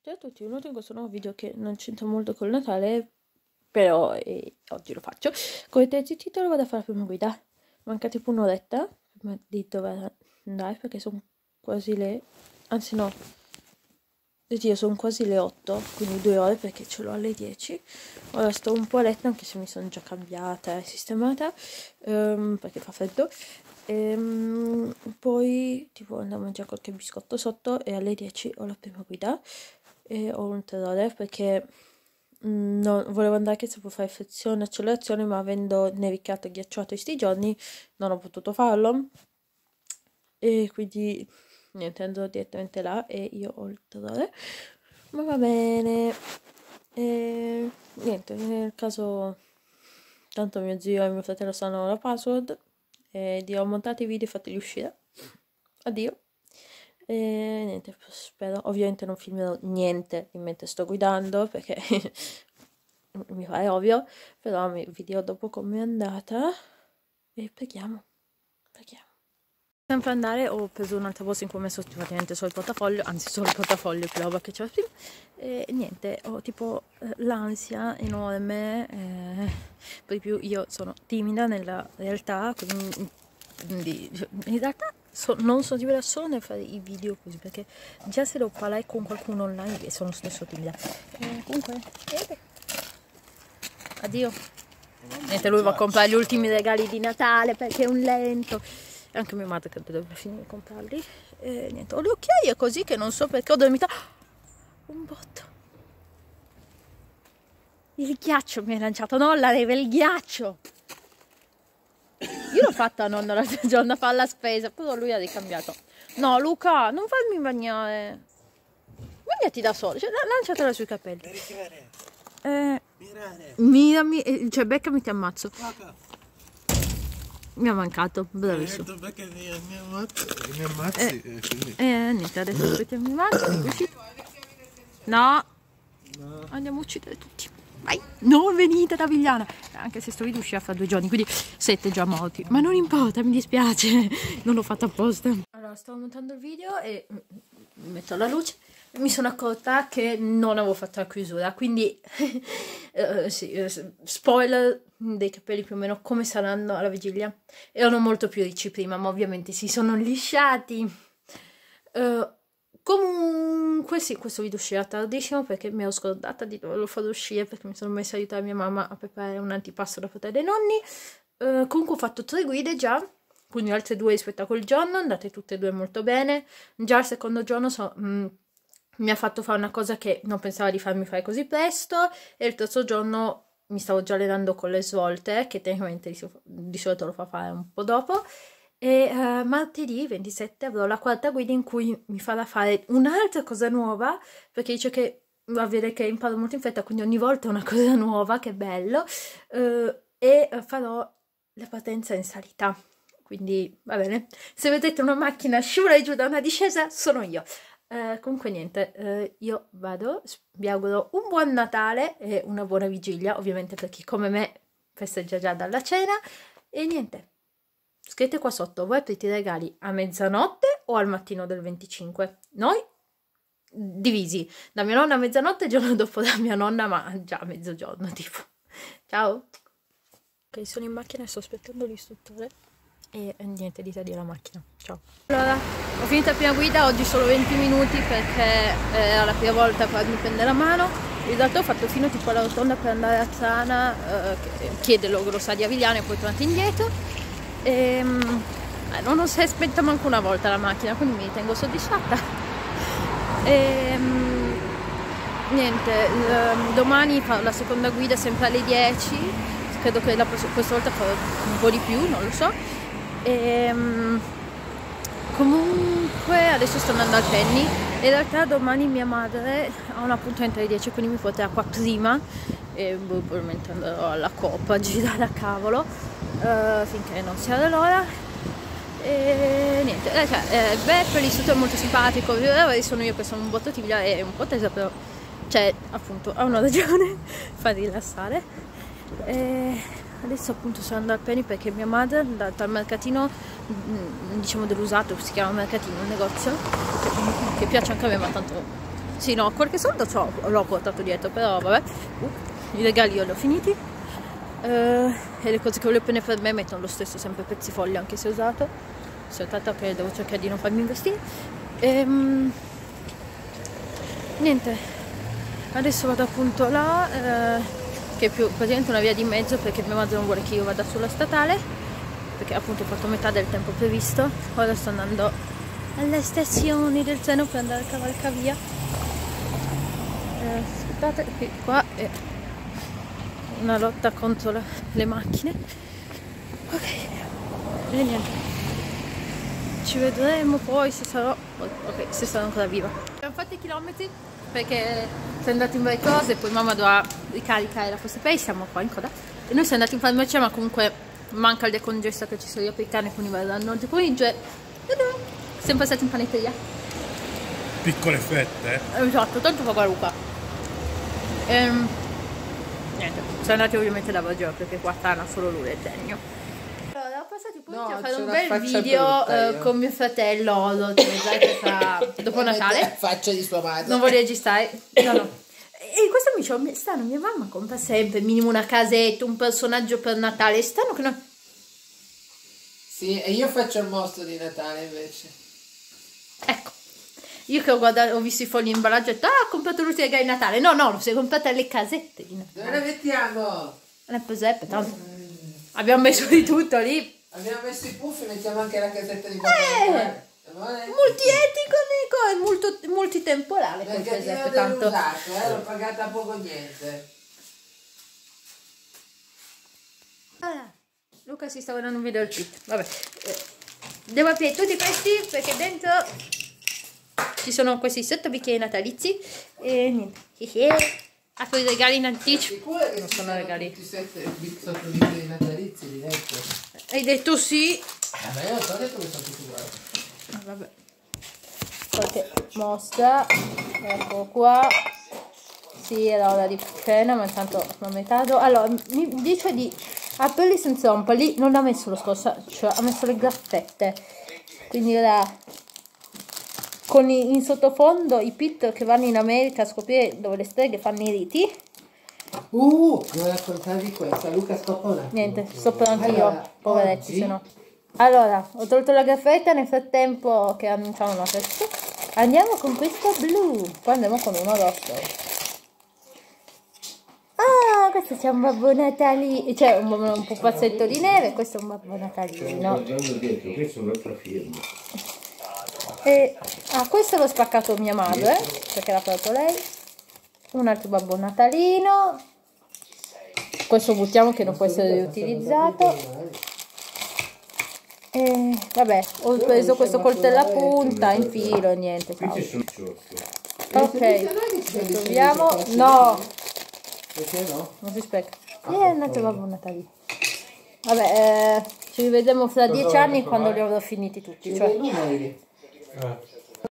Ciao a tutti, benvenuti in questo nuovo video che non c'entra molto col Natale, però oggi lo faccio. Come avete titolo vado a fare la prima guida. Manca tipo un'oretta prima di dover andare perché sono quasi le... anzi no, oddio, sono quasi le 8, quindi 2 ore perché ce l'ho alle 10. Ora sto un po' a letto anche se mi sono già cambiata e sistemata perché fa freddo. Poi tipo andiamo a mangiare qualche biscotto sotto e alle 10 ho la prima guida. E ho un terrore perché volevo andare che si può fare frizione, accelerazione, ma avendo nevicato e ghiacciato questi giorni non ho potuto farlo e quindi niente, andrò direttamente là e io ho il terrore, ma va bene. E niente, nel caso tanto mio zio e mio fratello sanno la password e ho montato i video e fateli uscire. Addio. E niente, spero, ovviamente non filmerò niente mentre sto guidando perché mi pare ovvio, però vi dirò dopo com'è andata e preghiamo. Sempre andare ho preso un'altra borsa in cui ho messo praticamente solo il portafoglio, anzi solo il portafoglio più roba che c'era prima e niente, ho tipo l'ansia enorme, per di più io sono timida nella realtà, quindi in realtà non sono timida solo nel fare i video così, perché già se devo parlare con qualcuno online sono stesso timida. Comunque, niente. Addio. Niente, lui va a comprare gli ultimi regali di Natale perché è un lento. E anche mia madre credo dovrebbe finire di comprarli. E niente, ho le occhiaie così che non so perché ho dormito. Un botto. Il ghiaccio mi ha lanciato, non la neve, il ghiaccio. Io l'ho fatta a nonna l'altro giorno a fare la spesa, però lui ha ricambiato. No Luca, non farmi bagnare. Bagnati da solo, cioè, lanciatela sui capelli. Mirami, cioè beccami ti ammazzo. Mi ha mancato, bravissimo. Mi ammazzi, quindi... niente, adesso aspettiamo i mazzi. No, andiamo a uccidere tutti. Vai, non venite da Vigliana. Anche se sto video uscirà fra 2 giorni, quindi 7 già morti. Ma non importa, mi dispiace, non l'ho fatto apposta. Allora, stavo montando il video e metto la luce. Mi sono accorta che non avevo fatto la chiusura, quindi sì, spoiler dei capelli più o meno come saranno alla vigilia. Erano molto più ricci prima, ma ovviamente si sono lisciati. Comunque sì, questo video uscirà tardissimo perché mi ero scordata di doverlo far uscire perché mi sono messa a aiutare mia mamma a preparare un antipasto da portare dai nonni. Comunque ho fatto 3 guide già, quindi altre 2 rispetto a quel giorno, andate tutte e 2 molto bene. Già il secondo giorno mi ha fatto fare una cosa che non pensava di farmi fare così presto e il terzo giorno mi stavo già allenando con le svolte che tecnicamente di solito lo fa fare un po' dopo e martedì 27 avrò la 4ª guida in cui mi farà fare un'altra cosa nuova perché dice che va a vedere che imparo molto in fretta, quindi ogni volta è una cosa nuova, che bello, e farò la partenza in salita, quindi va bene, se vedete una macchina scivolare giù da una discesa sono io. Comunque niente, io vado, vi auguro un buon Natale e una buona vigilia, ovviamente per chi come me festeggia già dalla cena, e niente, scrivete qua sotto, voi aprite i regali a mezzanotte o al mattino del 25? Noi divisi, da mia nonna a mezzanotte, il giorno dopo da mia nonna, ma già a mezzogiorno tipo. Ciao! Ok, sono in macchina e sto aspettando l'istruttore. E niente, dite addio alla macchina. Ciao. Allora, ho finito la prima guida, oggi solo 20 minuti perché era la prima volta per mi prendere la mano. In realtà ho fatto fino tipo alla rotonda per andare a Trana, chiede l'Ogrosà di Avigliano e poi tornate indietro. Non si aspetta manco una volta la macchina, quindi mi ritengo soddisfatta. Niente, domani farò la seconda guida sempre alle 10. Credo che questa volta farò un po' di più, non lo so. Comunque adesso sto andando al Penny. In realtà domani mia madre ha un appuntamento alle 10, quindi mi porterà qua prima e probabilmente andrò alla Coop a girare a cavolo finché non sia l'ora. E niente, Beppe l'istruttore è molto simpatico, sono io che sono un botto timida e un po' tesa, però cioè appunto ha una ragione, fa rilassare. Adesso appunto sono andata al Penny perché mia madre è andata al mercatino, diciamo dell'usato, si chiama mercatino, un negozio che piace anche a me, ma tanto Sì, no, qualche soldo l'ho portato dietro, però vabbè. I regali io li ho finiti. E le cose che voglio prendere per me mettono lo stesso sempre pezzi fogli anche se usato. Soltanto che devo cercare di non farmi investire. Niente, adesso vado appunto là, che è più praticamente una via di mezzo perché mia madre non vuole che io vada sulla statale, perché appunto ho fatto metà del tempo previsto. Ora sto andando alle stazioni del treno per andare a cavalcavia. Aspettate, qui qua è una lotta contro le macchine. Ok, e niente, ci vedremo poi se sarò, ok, se sarò ancora viva. Abbiamo fatto i chilometri perché siamo andati in varie cose, poi mamma dovrà ricaricare la postepay, siamo qua in coda e noi siamo andati in farmacia, ma comunque manca il decongesta che ci sono io per i cani, quindi verranno oggi pomeriggio e siamo passati in panetteria. Piccole fette. Esatto, tanto poco a Luca. Niente, siamo andati ovviamente da Baggio perché qua stanno solo lui e Degno. Allora, ho passato il pomeriggio a fare un bel video con mio fratello, dopo Natale. Faccia di sua madre. Non voglio registrare. No. E questo mi dice, stanno, mia mamma compra sempre minimo una casetta, un personaggio per Natale. Stanno che non... Sì, e io faccio il mostro di Natale invece. Ecco. Io che ho visto i fogli in imballaggio e ho detto, ho comprato l'ultimo regalo di Natale. No, lo si è comprata le casette di Natale. Dove le mettiamo? Nel presepe, tanto. Abbiamo messo di tutto lì. Abbiamo messo i puffi, mettiamo anche la casetta di Natale. Multietico, Nico, e multitemporale quel presepe, tanto. L'ho pagata poco niente. Allora, Luca si sta guardando un video del kit. Vabbè. Devo aprire tutti questi perché dentro ci sono questi sottobicchieri natalizi e niente. Apro i regali in anticipo. Non sono regali. Tutti 7 sottobicchieri natalizi di detto. Hai detto sì. Ma io non so detto che sono tutti uguali. Vabbè. Qualche mostra. Ecco qua. Sì, era ora di cena, ma intanto non mi tardo. Allora, mi dice di aprirli senza romperli. Non ha messo lo scorso, cioè ha messo le graffette. Quindi ora con in sottofondo i pit che vanno in America a scoprire dove le streghe fanno i riti. Devo raccontarvi questa. Luca scoppa un attimo. Niente, sopra anche io, poveretti, se no. Allora, ho tolto la graffetta nel frattempo che annunciamo la festa. Andiamo con questo blu, poi andiamo con uno rosso. Ah, questo c'è un babbo natalino, cioè un pupazzetto di neve, questo è un babbo natalino. Questa è un'altra firma. E questo l'ho spaccato mia madre, perché l'ha fatto lei. Un altro babbo natalino. Questo buttiamo che non può essere riutilizzato. E vabbè, ho preso questo coltello a punta, in filo, niente. Ok, lo troviamo. No! Perché no? Non si specca. È un altro babbo natalino. Vabbè, ci rivedremo fra 10 anni quando li avrò finiti tutti. Cioè.